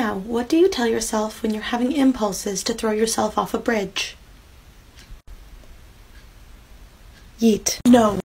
Now, what do you tell yourself when you're having impulses to throw yourself off a bridge? Yeet. No.